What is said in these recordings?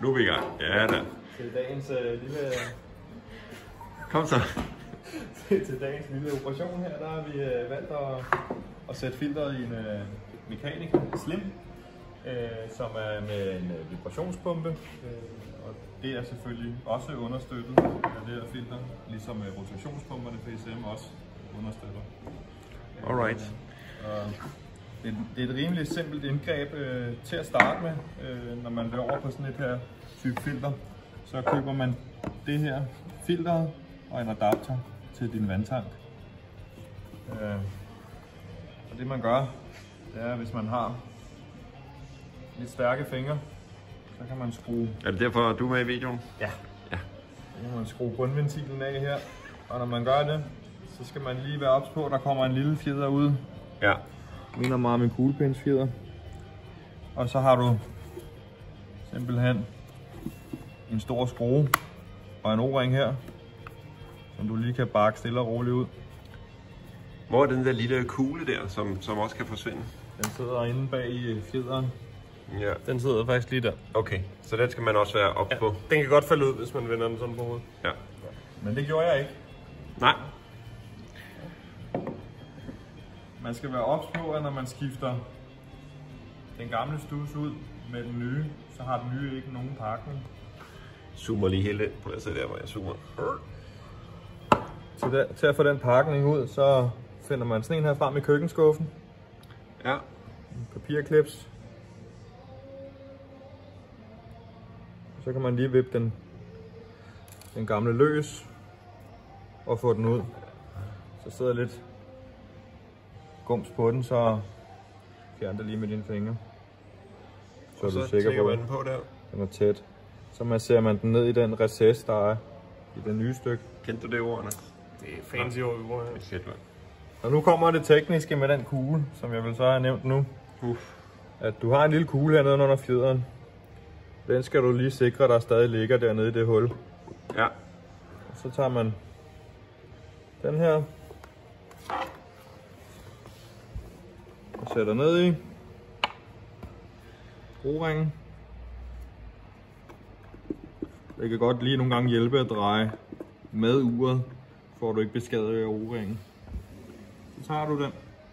Nu er vi i gang. Ja da. Til dagens lille... Kom så. Til dagens lille operation her, der har vi valgt at sætte filteret i en Mechanica Slim, som er med en vibrationspumpe. Og det er selvfølgelig også understøttet af det her filter, ligesom rotationspumperne PCM også understøtter. Alright. Det er et rimelig simpelt indgreb til at starte med, når man vil over på sådan et her type filter. Så køber man det her filter og en adapter til din vandtank. Og det man gør, det er, hvis man har lidt stærke fingre, så kan man skrue... Er det derfor, du er med i videoen? Ja. Ja. Så kan man skrue bundventilen af her, og når man gør det, så skal man lige være ops på, at der kommer en lille fjeder ud. Ja. Minder meget om en kuglepindfjeder. Og så har du simpelthen en stor skrue og en o-ring her, som du lige kan bakke stille og roligt ud. Hvor er den der lille kugle der, som også kan forsvinde? Den sidder inde bag i fjederen. Ja. Den sidder faktisk lige der. Okay, så den skal man også være ops på? Den kan godt falde ud, hvis man vender den sådan på hovedet. Ja. Men det gjorde jeg ikke. Nej. Man skal være ops på, at når man skifter den gamle stus ud med den nye, så har den nye ikke nogen pakning. Zoomer lige helt ind på det, så der hvor jeg zoomer. Til at få den pakning ud, så finder man sådan en her frem i køkkenskuffen. Ja. En papirklips. Så kan man lige vippe den gamle løs og få den ud. Så sidder lidt gums på den, så fjern det lige med dine fingre. Så er du sikker på, den på der. Den er tæt. Så masserer man den ned i den recess, der er i det nye stykke. Kendte du det ordene? Det er fancy ord, vi bruger her. Shit, man. Og nu kommer det tekniske med den kugle, som jeg vil så have nævnt nu. At du har en lille kugle hernede under fjederen. Den skal du lige sikre, der stadig ligger dernede i det hul. Ja. Og så tager man den her og sætter ned i o-ringen. Det kan godt lige nogle gange hjælpe at dreje med uret, for at du ikke beskadiger o-ringen. Så tager du den.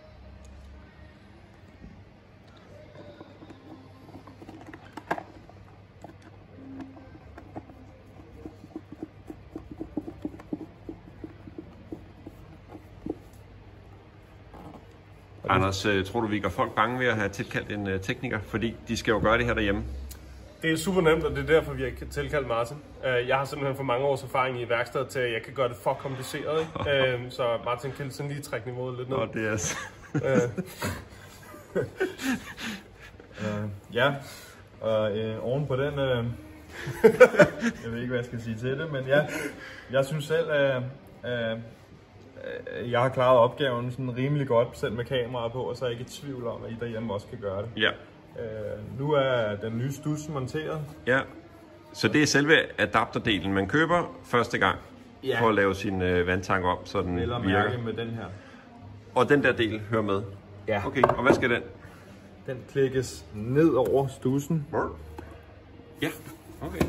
Anders, tror du, vi gør folk bange ved at have tilkaldt en tekniker? Fordi de skal jo gøre det her derhjemme. Det er super nemt, og det er derfor, vi har tilkaldt Martin. Jeg har simpelthen for mange års erfaring i værkstedet til, at jeg kan gøre det for kompliceret. Ikke? Så Martin kan sådan lige trække niveauet lidt ned. Det er Ja, og oven på den, jeg ved ikke, hvad jeg skal sige til det, men ja, jeg synes selv, at jeg har klaret opgaven sådan rimelig godt, selv med kameraet på, og så er jeg ikke i tvivl om, at I derhjemme også kan gøre det. Ja. Nu er den nye stus monteret. Ja, så det er selve adapterdelen, man køber første gang, for at lave sin vandtank om, så den Eller virker. mærke med den her. Og den der del hører med? Ja. Okay, og hvad skal den? Den klikkes ned over stussen. Ja, okay.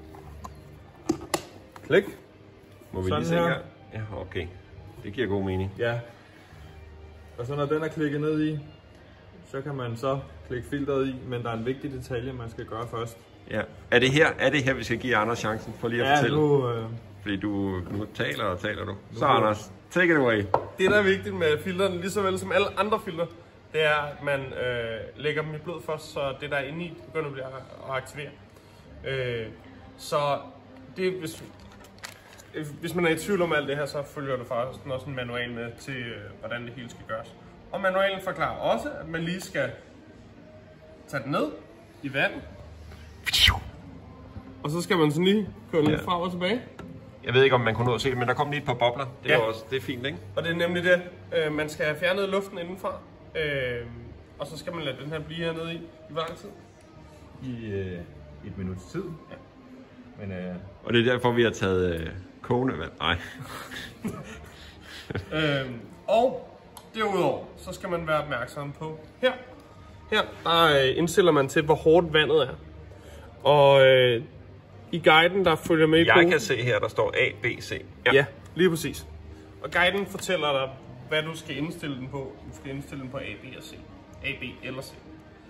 Klik. Må vi Sådan lige se her. her? Ja, okay. Det giver god mening. Ja. Og så når den er klikket ned i, så kan man så klikke filteret i, men der er en vigtig detalje, man skal gøre først. Ja. Er det her, vi skal give Anders chancen for lige at fortælle? Nu, Fordi nu taler du. Så Anders, take it away. Det, der er vigtigt med filterne, lige så vel som alle andre filter, det er, at man lægger dem i blød først, så det, der er inde i, begynder at blive at aktivere. Så det, hvis man er i tvivl om alt det her, så følger der faktisk også en manual med til, hvordan det hele skal gøres. Og manualen forklarer også, at man lige skal tage den ned i vand. Og så skal man sådan lige køre lidt frem og tilbage. Jeg ved ikke, om man kunne nå at se det, men der kom lige et par bobler. Det er også, det er fint, ikke? Og det er nemlig det. Man skal have fjernet luften indenfra. Og så skal man lade den her blive hernede i hvor lang tid? I et minuts tid. Ja. Men, Og det er derfor, vi har taget kogende vand. Nej. Og derudover, så skal man være opmærksom på her. Her der indstiller man til, hvor hårdt vandet er. Og i guiden, der følger med i Jeg kan se her, der står A, B, C. Ja, lige præcis. Og guiden fortæller dig, hvad du skal indstille den på. Du skal indstille den på A, B og C. A, B eller C.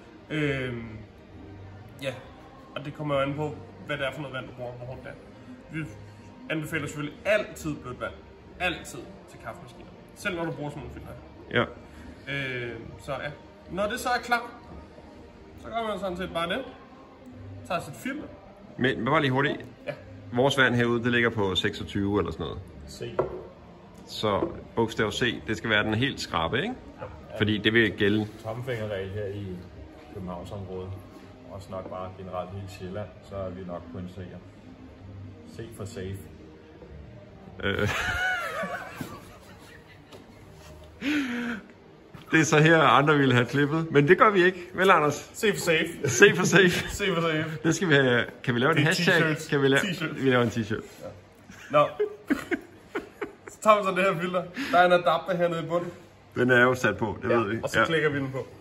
Ja, og det kommer jo an på, hvad det er for noget vand, du bruger. Hvor hårdt det er. Vi anbefaler selvfølgelig altid blødt vand. Altid til kaffemaskiner. Selv når du bruger sådan nogle filter. Ja. Så ja. Når det så er klar, så gør man sådan set bare det. Tager sit filter. Men bare lige hurtigt. Ja. Vores vand herude, det ligger på 26 eller sådan noget. C. Så bogstav C, det skal være den helt skrabe, ikke? Ja. Fordi det vil gælde. Tommelfingerregel her i Københavnsområdet. Også nok bare generelt i Sjælland, så er vi nok på en C'er. C for safe. Det er så her, andre ville have klippet. Men det gør vi ikke. Vel, Anders? C for safe. C for safe. C for safe. Det skal vi have. Kan vi lave en hashtag? Kan vi lave en t-shirt? Ja. Nå. Så tager vi så det her filter. Der er en adapter hernede i bunden. Den er jo sat på, det ved vi. Og så klikker vi den på.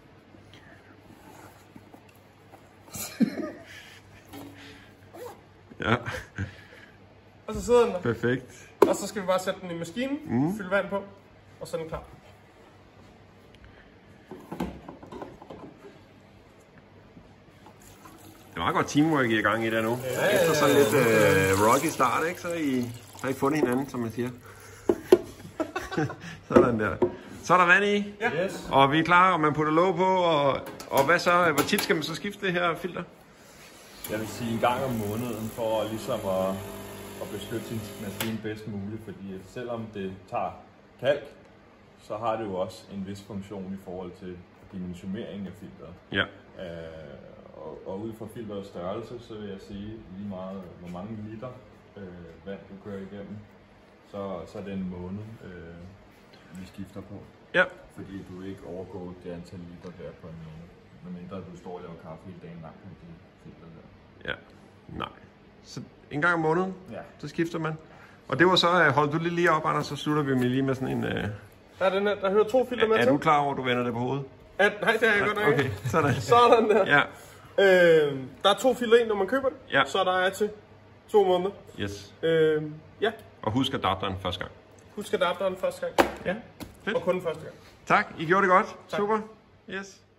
Ja. Og så sidder den der. Perfekt. Og så skal vi bare sætte den i maskinen, fylde vand på, og så er den klar. Det er meget godt teamwork, I er i gang i der nu. Ja, efter sådan lidt rocky start, ikke? Så har I fundet hinanden, som man siger. Sådan der. Så er der vand i, ja. Yes. Og vi er klar, og man putter låg på, og hvad så? Hvor tit skal man så skifte det her filter? Jeg vil sige en gang om måneden, for ligesom at beskytte sin maskine bedst muligt, fordi selvom det tager kalk, så har det jo også en vis funktion i forhold til dimensionering af filteret. Ja. Og ud fra filterets størrelse, så vil jeg sige lige meget, hvor mange liter vand du kører igennem, så er det en måned, vi skifter på. Ja. Fordi du ikke overgår det antal liter der på en måned, medmindre du står og laver kaffe hele dagen lang på det filter der. Ja. Nej. Så en gang om måneden, Ja. så skifter man. Og det var så, hold du lige op, Anders, så slutter vi med lige med sådan en... Der hører 2 filter med til. Er du klar over, at du vender det på hovedet? Nej, det er jeg godt nok ikke. Okay, sådan. Sådan der. Ja. Der er 2 filter i, når man køber det. Ja. Så der er til 2 måneder. Yes. Ja. Og husk adapteren første gang. Husk adapteren første gang. Ja. Fedt. Og kun første gang. Tak, I gjorde det godt. Tak. Super. Yes.